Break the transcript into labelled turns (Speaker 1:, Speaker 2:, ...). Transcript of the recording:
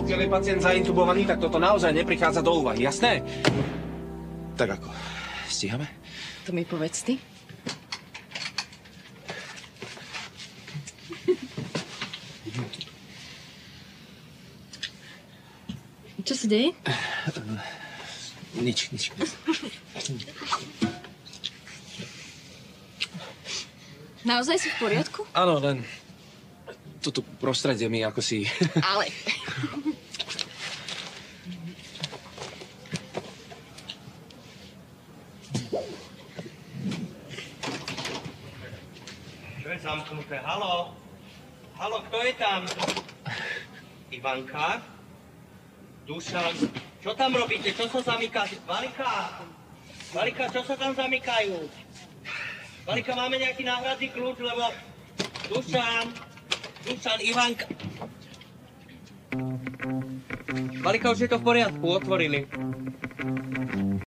Speaker 1: Pokiaľ je pacient zaintubovaný, tak toto naozaj neprichádza do úvahy, jasné? Tak ako? Stíhame?
Speaker 2: To mi povedz ty. Čo sa deje?
Speaker 1: Nič.
Speaker 2: Naozaj si v poriadku?
Speaker 1: Áno, len toto prostredie mi ako si...
Speaker 2: Ale...
Speaker 3: Čo je zamknuté? Haló? Haló, kto je tam? Ivanka? Dušan? Čo tam robíte? Čo sa zamyká? Valika, čo sa tam zamykajú? Valika, máme nejaký náhradný kľúč, lebo... Dušan, Ivanka... Valika, už je to v poriadku, otvorili.